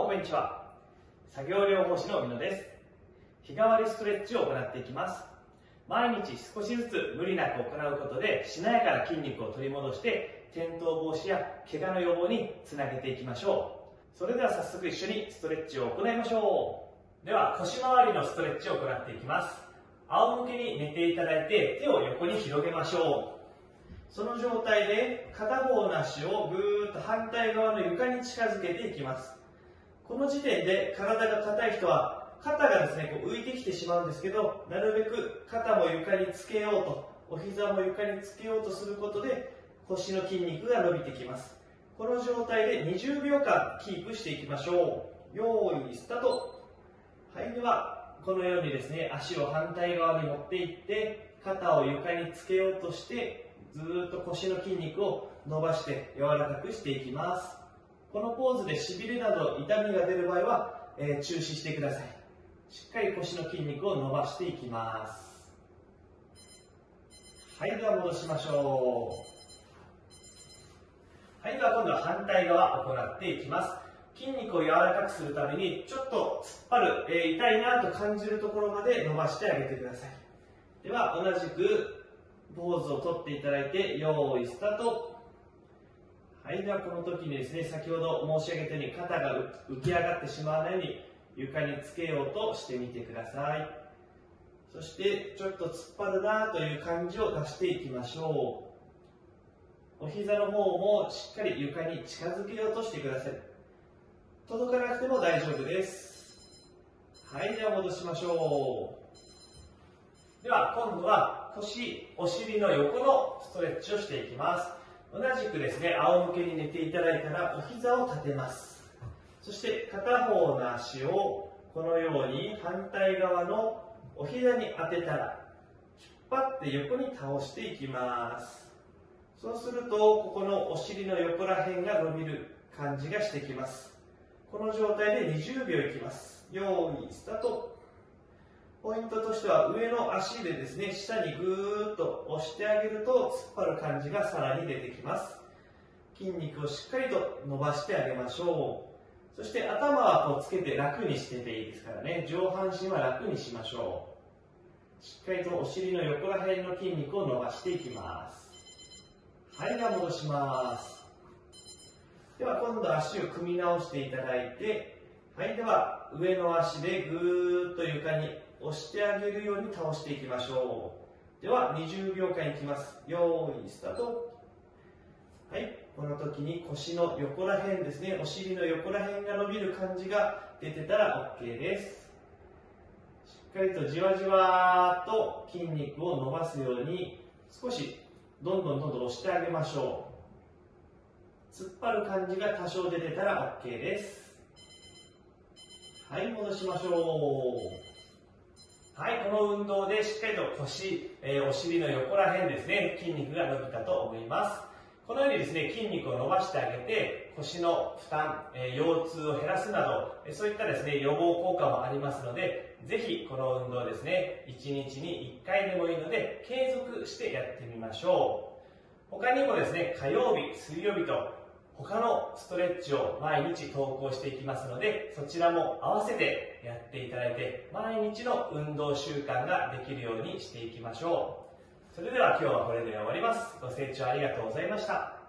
こんにちは。作業療法士の美野です。日替わりストレッチを行っていきます。毎日少しずつ無理なく行うことでしなやかな筋肉を取り戻して転倒防止や怪我の予防につなげていきましょう。それでは早速一緒にストレッチを行いましょう。では腰回りのストレッチを行っていきます。仰向けに寝ていただいて手を横に広げましょう。その状態で片方の足をぐーっと反対側の床に近づけていきます。この時点で体が硬い人は肩がですね、浮いてきてしまうんですけど、なるべく肩も床につけようと、お膝も床につけようとすることで腰の筋肉が伸びてきます。この状態で20秒間キープしていきましょう。よーいスタート。はい、ではこのようにですね、足を反対側に持っていって肩を床につけようとしてずーっと腰の筋肉を伸ばして柔らかくしていきます。このポーズでしびれなど痛みが出る場合は、中止してください。しっかり腰の筋肉を伸ばしていきます。はい、では戻しましょう。はい、では今度は反対側行っていきます。筋肉を柔らかくするためにちょっと突っ張る、痛いなと感じるところまで伸ばしてあげてください。では同じくポーズをとっていただいて、よーいスタート。はい、ではこの時にですね、先ほど申し上げたように肩が浮き上がってしまわないように床につけようとしてみてください。そしてちょっと突っ張るなという感じを出していきましょう。お膝の方もしっかり床に近づけようとしてください。届かなくても大丈夫です。はい、では戻しましょう。では今度は腰、お尻の横のストレッチをしていきます。同じくですね、仰向けに寝ていただいたらお膝を立てます。そして片方の足をこのように反対側のお膝に当てたら引っ張って横に倒していきます。そうするとここのお尻の横ら辺が伸びる感じがしてきます。この状態で20秒いきます。よーいスタート。ポイントとしては上の足でですね、下にぐーっと押してあげると突っ張る感じがさらに出てきます。筋肉をしっかりと伸ばしてあげましょう。そして頭はこうつけて楽にしてていいですからね、上半身は楽にしましょう。しっかりとお尻の横ら辺の筋肉を伸ばしていきます。はい、では戻します。では今度足を組み直していただいて、はい、では上の足でぐーっと床に押してあげるように倒していきましょう。では20秒間いきます。よーいスタート。はい、この時に腰の横ら辺ですね、お尻の横ら辺が伸びる感じが出てたら OK です。しっかりとじわじわーっと筋肉を伸ばすように少しどんどん押してあげましょう。突っ張る感じが多少出てたら OK です。はい、戻しましょう。はい、この運動でしっかりと腰、お尻の横ら辺ですね、筋肉が伸びたと思います。このようにですね、筋肉を伸ばしてあげて、腰の負担、腰痛を減らすなど、そういったですね、予防効果もありますので、ぜひこの運動ですね、1日に1回でもいいので、継続してやってみましょう。他にもですね、火曜日、水曜日と、他のストレッチを毎日投稿していきますので、そちらも合わせてやっていただいて、毎日の運動習慣ができるようにしていきましょう。それでは今日はこれで終わります。ご清聴ありがとうございました。